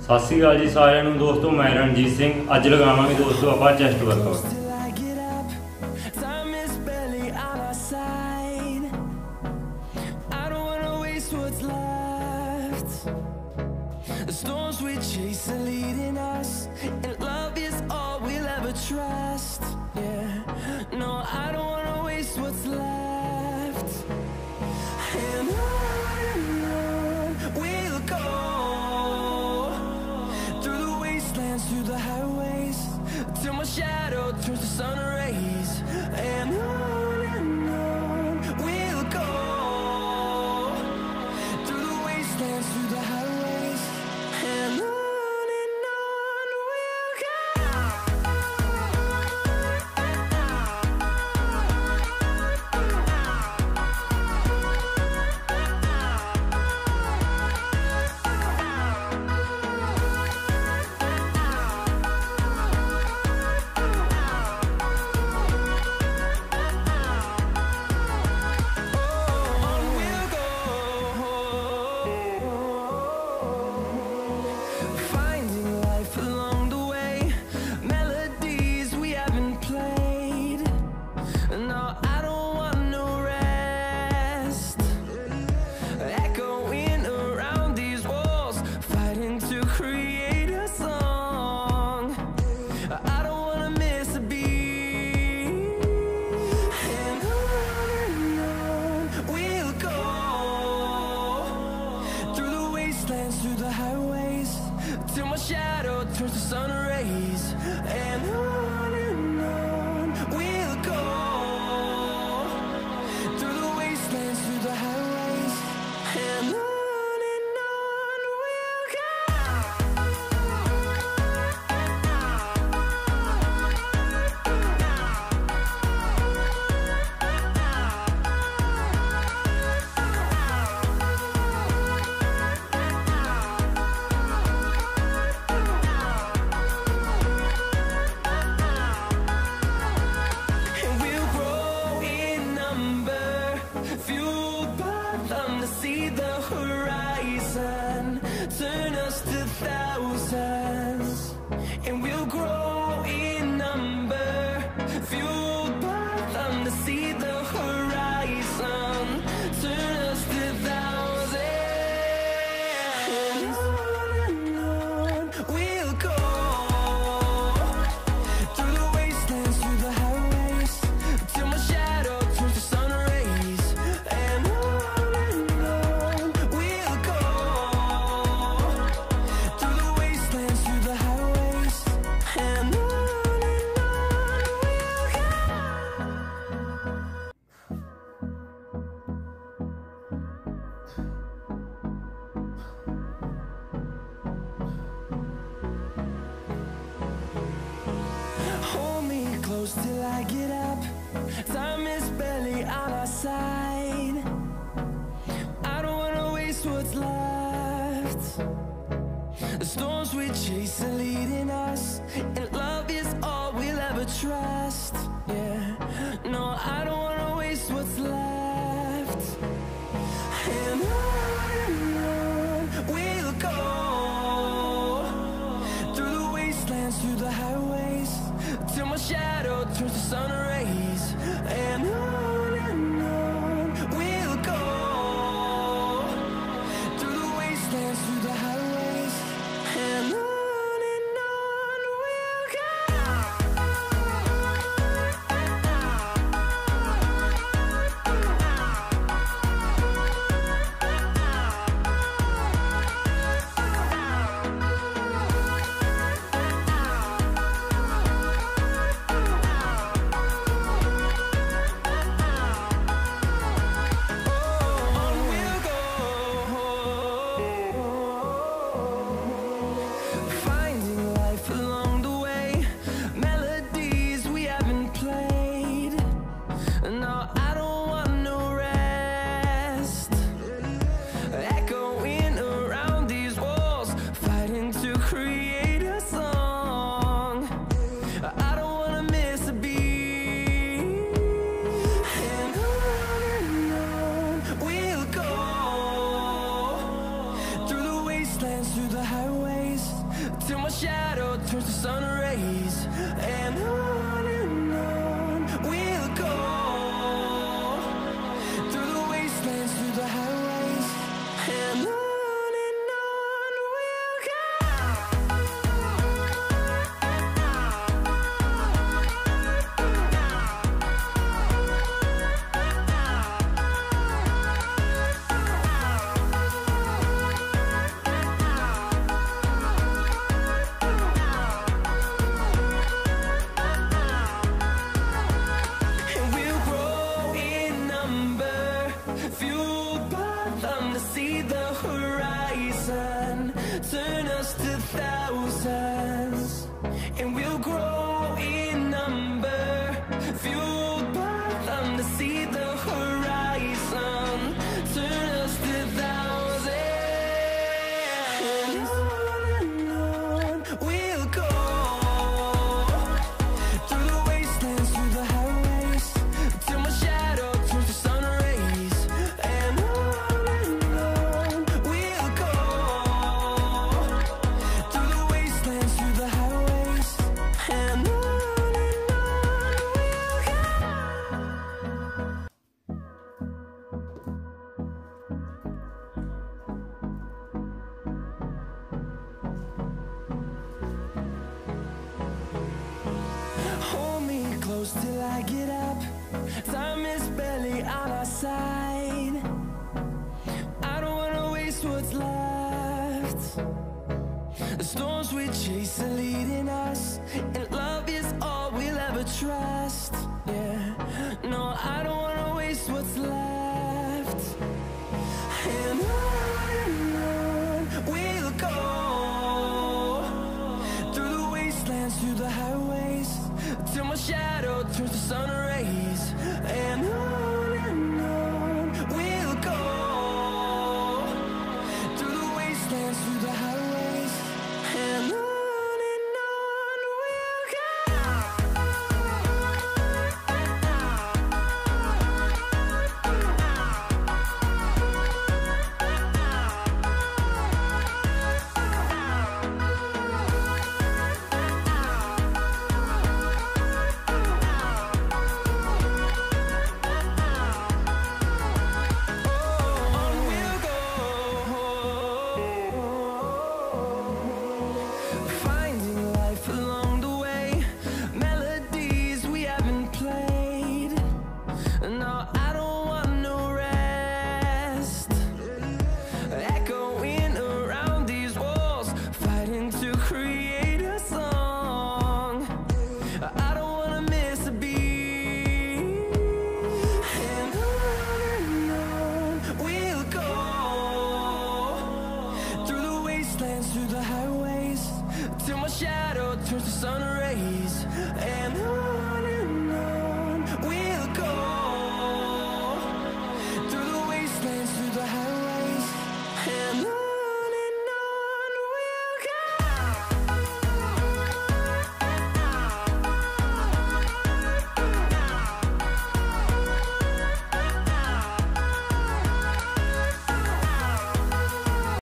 ਸਤਿ ਸ਼੍ਰੀ ਅਕਾਲ ਜੀ ਸਾਰਿਆਂ ਨੂੰ ਦੋਸਤੋ, ਮੈਂ ਰਣਜੀਤ ਸਿੰਘ। ਅੱਜ ਲਗਾਵਾਂਗੇ ਦੋਸਤੋ ਆਪਾਂ chest workout. Through the highways till my shadow turns to sun rays, and on we'll go through the wastelands, through the highways, and on we'll go. Through the highways till my shadow turns to sun rays, and on we'll go through the wastelands, through the highways, and on we'll go. See the horizon, turn us to thousands, and we'll grow in number, fueled by them to see the horizon, turn us to thousands, and on we'll go through the wastelands, through the highways, till my shadow turns to sun rays, and till I get up. Time is barely on our side. I don't wanna waste what's left. The storms we chase are leading us, and love is all we'll ever trust. Yeah, no, I don't wanna waste what's left. And on we'll go through the wastelands, through the highways, till my shadow turns to sun rays, and on we'll go through the wastelands, through the highways, and on we'll go. close till I get up. Time is barely on our side. I don't wanna waste what's left. The storms we chase are leading us, and love is all we'll ever trust. Yeah, no, I don't wanna waste what's left. And on we'll go, through the wastelands, through the highways, till my shadow turns to sun rays. And on we'll go, through the wastelands, through the highways, and on we'll go. Through the highways, till my shadow turns to sun rays. And